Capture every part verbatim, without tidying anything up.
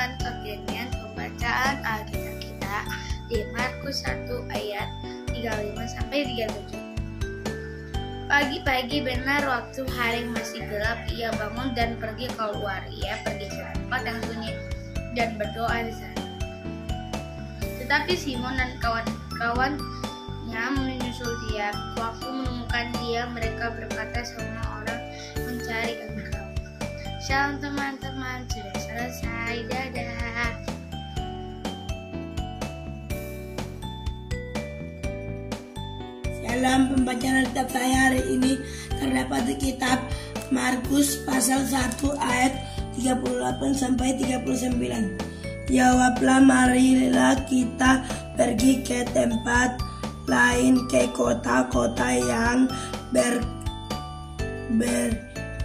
teman-teman, kekinian pembacaan Alkitab kita di Markus satu ayat tiga puluh lima sampai tiga puluh tujuh. Pagi-pagi benar waktu hari masih gelap, ia bangun dan pergi keluar. Ia pergi ke tempat yang sunyi dan berdoa di sana. Tetapi Simon dan kawan-kawannya menyusul dia. Waktu menemukan dia, mereka berkata, semua orang mencari engkau. Shalom teman-teman, sudah selesai. Dadah. Dalam pembacaan Alkitab saya hari ini terdapat di kitab Markus pasal satu ayat tiga puluh delapan sampai tiga puluh sembilan. Jawablah, marilah kita pergi ke tempat lain, ke kota-kota yang ber, ber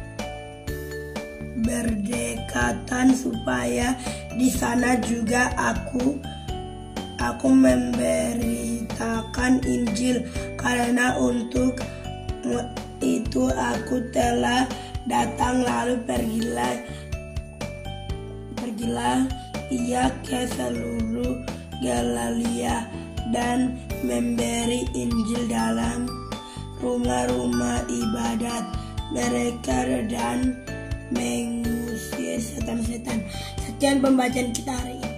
berdekatan, supaya di sana juga aku aku memberitakan Injil, karena untuk itu aku telah datang. Lalu pergilah pergilah ia ke seluruh Galilea dan memberi Injil dalam rumah-rumah ibadat mereka dan mengusir setan-setan. Sekian pembacaan kita hari ini.